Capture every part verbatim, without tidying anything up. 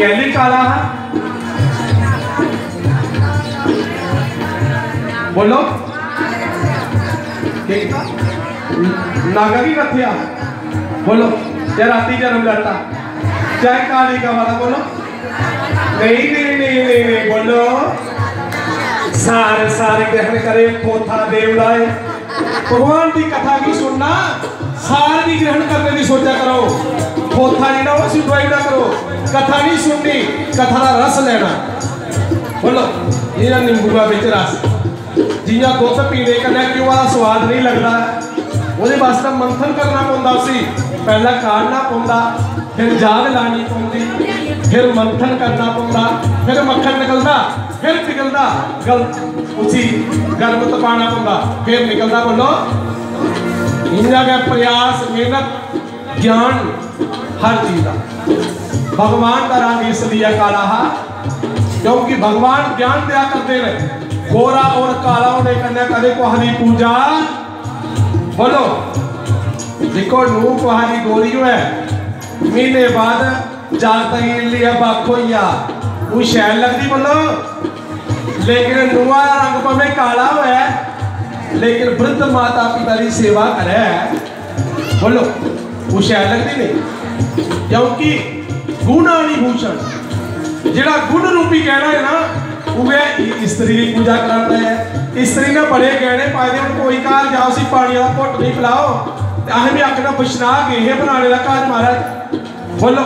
गैली काला है। बोलो नागा की कथिया बोलो या राती जन्म लड़ता चाहे काली का वाला बोलो नहीं नहीं नहीं नहीं, नहीं बोलो सारे सारे ग्रहण करे पोथा देव लाए भगवान की कथा की सुनना सारे की ग्रहण करने की सोचा करो पोथा नहीं ना वो सिद्धाई ना करो कथा नहीं सुननी कथा का रस लेना बोलो ये नींबू का बिच रस जिया दुध पीने कन्या क्यों वाला स्वाद नहीं लगता वो वास्ते मंथन करना पौंदा सी पहला काढ़ना पौंदा फिर जाग लानी पौंदी फिर मंथन करना पौंदा फिर मक्खन निकलता फिर पिघलता गल उसी गर्म तपाना पौंदा फिर निकलता बोलो इन्ना का प्रयास मेहनत ज्ञान हर चीज का भगवान का रंग इसलिए काला है क्योंकि भगवान ज्ञान दिया करते हैं गोरा और काला होने कन्या कदे को हरी पूजा बोलो देखो नू को हरी गोरी है महीने बाद जागता लिया बाखोइया वो शैल लगती बोलो लेकिन नुआ रंग पवे काला हुआ है लेकिन वृद्ध माता पिता की सेवा करे बोलो वो शैल लगती नहीं क्योंकि गुणानी भूषण जेड़ा गुण रूपी कहना है ना स्त्री की पूजा कराता है स्त्री ने बड़े गहने पाए दे कोई घर जाओ सी पानी का घुट नहीं पिलाओ अस भी आखना बिछना गए बनाने का घर महाराज बोलो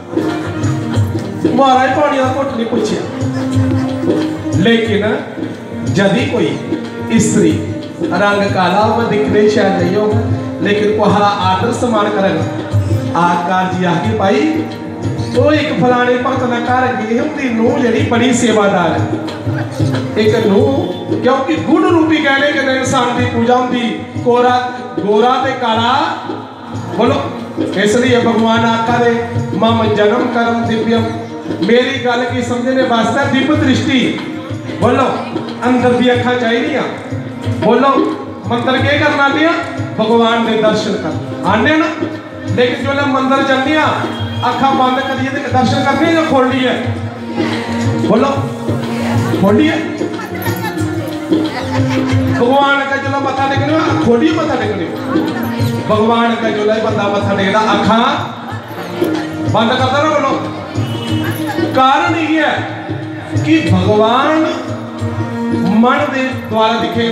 महाराज पानी का घुट नहीं पूछा लेकिन जदि कोई स्त्री रंग काला होगा दिखने शायद नहीं होगा लेकिन को हरा आदर सम्मान करेगा आकार जी आके पाई तो एक फलाने भगत ने घर गए उनकी नूह जी बड़ी सेवादार है एक नूह क्योंकि गुण रूपी कहने के इंसान की पूजा होती कोरा गोरा ते काला बोलो इसलिए भगवान आखा दे मम जन्म कर्म दिव्यम मेरी गल की समझने वास्ते दिव्य दृष्टि बोलो अंदर दी अखा चाहिए बोलो मंदिर के करना दिया भगवान के दर्शन कर आने ना लेकिन जो मंदिर जाने अखा बंद करिए दर्शन करने या खोलनी है बोलो खोलनी है भगवान का जो मथा टेकने खोलिए मथा टेकने भगवान का जो बंदा मथा टेकता अखा बंद करता ना बोलो कारण ये है कि भगवान मन के द्वारा दिखे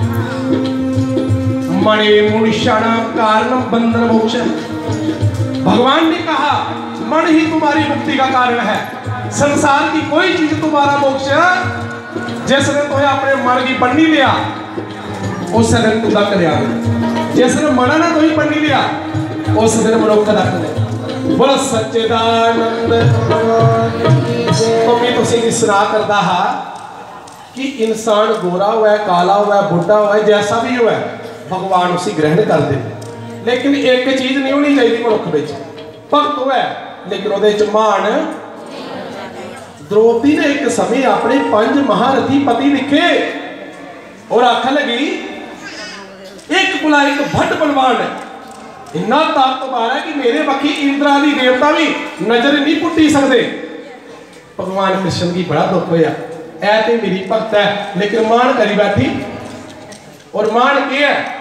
मणि मुनिषण कारण बंधन मोक्ष भगवान ने कहा मन ही तुम्हारी मुक्ति का कारण है संसार की कोई चीज तुम्हारा मोक्ष जिसने तुम्हें अपने मन की पन्नी लिया उस दिन तुदा कल्याण जिसने मना ना तुम्हें पन्नी लिया उस दिन मनुख का कल्याण बोलो सच्चिदानंद तो मैं तुसी की सलाह करता है कि इंसान गोरा हुआ है काला हुआ है बुढ़ा हुआ है जैसा भी हुआ है भगवान उसी ग्रहण कर दे लेकिन एक चीज नहीं होनी चाहिए मनुख विच भगत हुआ लेकिन वो मान द्रौपदी ने एक समय अपने पंज महारथी पति लिखे और आखन लगी एक बुला एक भट बलवान है इन्ना ताकतवर है कि मेरे बखी इंद्र आदि देवता भी नजर नहीं पुट्टी सकते भगवान कृष्ण की बड़ा दुख होया ऐ ते मेरी भक्त है लेकिन मान करी बैठी और मान क्या है